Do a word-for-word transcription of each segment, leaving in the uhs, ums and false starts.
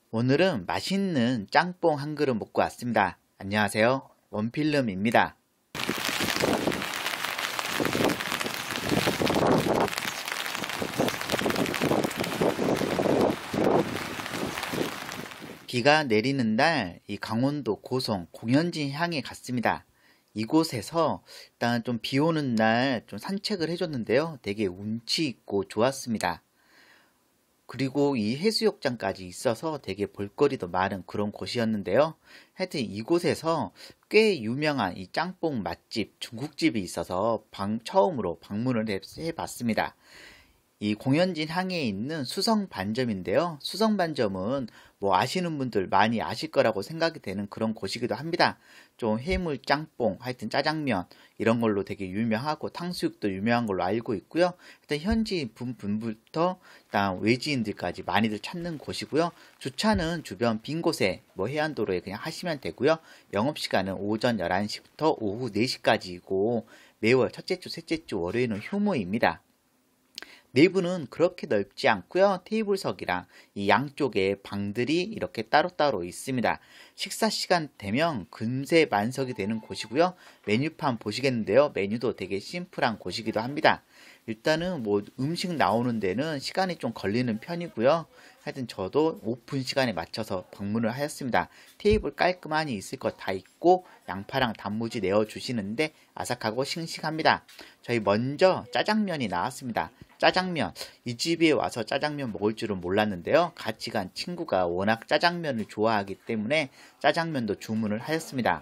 오늘은 맛있는 짬뽕 한 그릇 먹고 왔습니다. 안녕하세요. 원필름입니다. 비가 내리는 날 이 강원도 고성 공연진 향에 갔습니다. 이곳에서 일단 좀 비 오는 날 좀 산책을 해줬는데요. 되게 운치 있고 좋았습니다. 그리고 이 해수욕장까지 있어서 되게 볼거리도 많은 그런 곳이었는데요. 하여튼 이곳에서 꽤 유명한 이 짬뽕 맛집, 중국집이 있어서 방, 처음으로 방문을 해, 해봤습니다. 이 공연진 항에 있는 수성반점인데요. 수성반점은 뭐 아시는 분들 많이 아실 거라고 생각이 되는 그런 곳이기도 합니다. 좀 해물 짬뽕, 하여튼 짜장면 이런 걸로 되게 유명하고 탕수육도 유명한 걸로 알고 있고요. 일단 현지 분부터 일단 외지인들까지 많이들 찾는 곳이고요. 주차는 주변 빈 곳에 뭐 해안도로에 그냥 하시면 되고요. 영업시간은 오전 열한 시부터 오후 네 시까지이고 매월 첫째 주, 셋째 주 월요일은 휴무입니다. 내부는 그렇게 넓지 않고요. 테이블석이랑 이 양쪽에 방들이 이렇게 따로따로 있습니다. 식사 시간 되면 금세 만석이 되는 곳이고요. 메뉴판 보시겠는데요. 메뉴도 되게 심플한 곳이기도 합니다. 일단은 뭐 음식 나오는 데는 시간이 좀 걸리는 편이고요. 하여튼 저도 오픈 시간에 맞춰서 방문을 하였습니다. 테이블 깔끔하니 있을 것 다 있고 양파랑 단무지 내어주시는데 아삭하고 싱싱합니다. 저희 먼저 짜장면이 나왔습니다. 짜장면, 이 집에 와서 짜장면 먹을 줄은 몰랐는데요. 같이 간 친구가 워낙 짜장면을 좋아하기 때문에 짜장면도 주문을 하였습니다.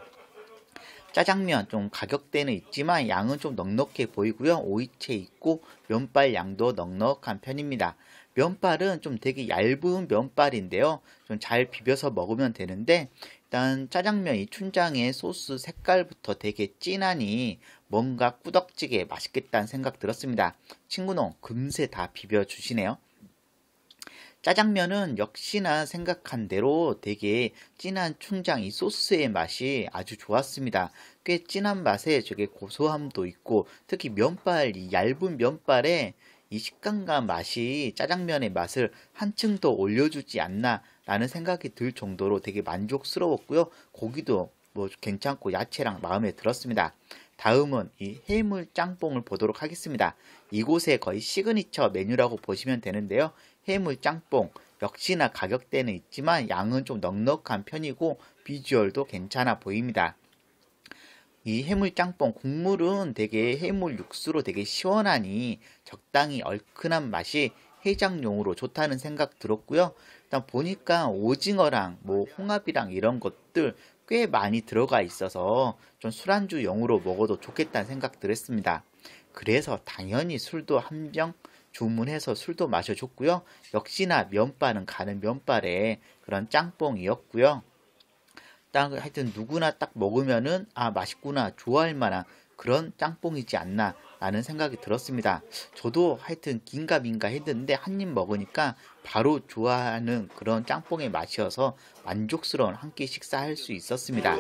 짜장면 좀 가격대는 있지만 양은 좀 넉넉해 보이고요. 오이채 있고 면발 양도 넉넉한 편입니다. 면발은 좀 되게 얇은 면발인데요. 좀 잘 비벼서 먹으면 되는데 일단 짜장면 이 춘장의 소스 색깔부터 되게 진하니 뭔가 꾸덕지게 맛있겠다는 생각 들었습니다. 친구는 금세 다 비벼주시네요. 짜장면은 역시나 생각한 대로 되게 진한 춘장 이 소스의 맛이 아주 좋았습니다. 꽤 진한 맛에 저게 고소함도 있고 특히 면발, 이 얇은 면발에 이 식감과 맛이 짜장면의 맛을 한층 더 올려주지 않나 라는 생각이 들 정도로 되게 만족스러웠고요. 고기도 뭐 괜찮고 야채랑 마음에 들었습니다. 다음은 이 해물 짬뽕을 보도록 하겠습니다. 이곳의 거의 시그니처 메뉴라고 보시면 되는데요. 해물 짬뽕 역시나 가격대는 있지만 양은 좀 넉넉한 편이고 비주얼도 괜찮아 보입니다. 이 해물 짬뽕 국물은 되게 해물 육수로 되게 시원하니 적당히 얼큰한 맛이 해장용으로 좋다는 생각 들었고요. 일단 보니까 오징어랑 뭐 홍합이랑 이런 것들 꽤 많이 들어가 있어서 좀 술안주용으로 먹어도 좋겠다는 생각 들었습니다. 그래서 당연히 술도 한 병 주문해서 술도 마셔줬고요. 역시나 면발은 가는 면발에 그런 짬뽕이었고요. 딱 하여튼 누구나 딱 먹으면은 아 맛있구나 좋아할 만한 그런 짬뽕이지 않나 라는 생각이 들었습니다. 저도 하여튼 긴가민가 했는데 한 입 먹으니까 바로 좋아하는 그런 짬뽕의 맛이어서 만족스러운 한 끼 식사할 수 있었습니다.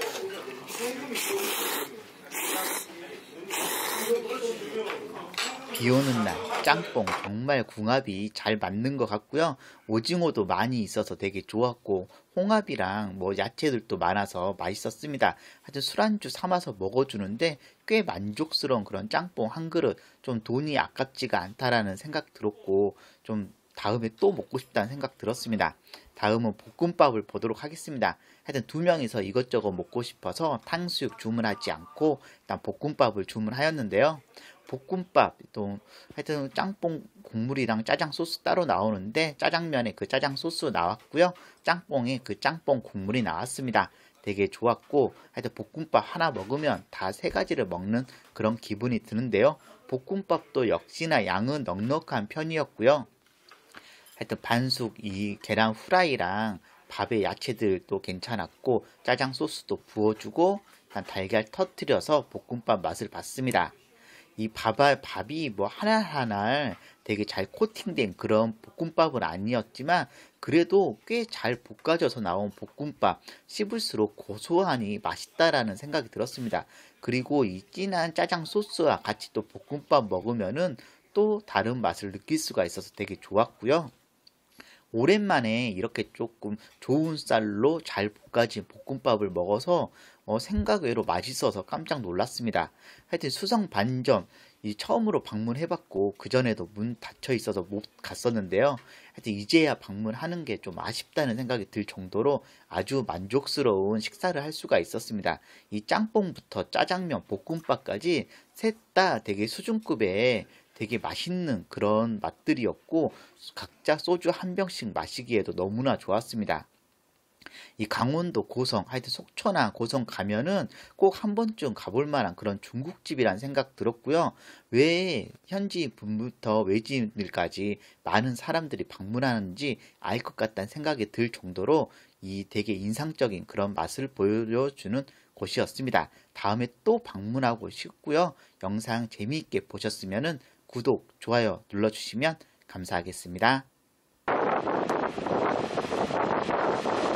비 오는 날 짬뽕 정말 궁합이 잘 맞는 것 같고요. 오징어도 많이 있어서 되게 좋았고 홍합이랑 뭐 야채들도 많아서 맛있었습니다. 하여튼 술안주 삼아서 먹어주는데 꽤 만족스러운 그런 짬뽕 한 그릇 좀 돈이 아깝지가 않다라는 생각 들었고 좀 다음에 또 먹고 싶다는 생각 들었습니다. 다음은 볶음밥을 보도록 하겠습니다. 하여튼 두 명이서 이것저것 먹고 싶어서 탕수육 주문하지 않고 일단 볶음밥을 주문하였는데요. 볶음밥 또 하여튼 짬뽕 국물이랑 짜장 소스 따로 나오는데 짜장면에 그 짜장 소스 나왔고요. 짬뽕에 그 짬뽕 국물이 나왔습니다. 되게 좋았고 하여튼 볶음밥 하나 먹으면 다 세 가지를 먹는 그런 기분이 드는데요. 볶음밥도 역시나 양은 넉넉한 편이었고요. 하여튼 반숙 이 계란 후라이랑 밥에 야채들도 괜찮았고 짜장 소스도 부어주고 달걀 터트려서 볶음밥 맛을 봤습니다. 이 밥알, 밥이 뭐 하나하나 되게 잘 코팅된 그런 볶음밥은 아니었지만 그래도 꽤 잘 볶아져서 나온 볶음밥 씹을수록 고소하니 맛있다라는 생각이 들었습니다. 그리고 이 진한 짜장 소스와 같이 또 볶음밥 먹으면은 또 다른 맛을 느낄 수가 있어서 되게 좋았고요. 오랜만에 이렇게 조금 좋은 쌀로 잘 볶아진 볶음밥을 먹어서 어, 생각 외로 맛있어서 깜짝 놀랐습니다. 하여튼 수성 반점 이 처음으로 방문해봤고 그전에도 문 닫혀 있어서 못 갔었는데요. 하여튼 이제야 방문하는 게 좀 아쉽다는 생각이 들 정도로 아주 만족스러운 식사를 할 수가 있었습니다. 이 짬뽕부터 짜장면, 볶음밥까지 셋 다 되게 수준급의 되게 맛있는 그런 맛들이었고 각자 소주 한 병씩 마시기에도 너무나 좋았습니다. 이 강원도 고성, 하여튼 속초나 고성 가면은 꼭 한 번쯤 가볼 만한 그런 중국집이란 생각 들었고요. 왜 현지 분부터 외지인들까지 많은 사람들이 방문하는지 알 것 같다는 생각이 들 정도로 이 되게 인상적인 그런 맛을 보여주는 곳이었습니다. 다음에 또 방문하고 싶고요. 영상 재미있게 보셨으면 구독, 좋아요 눌러주시면 감사하겠습니다.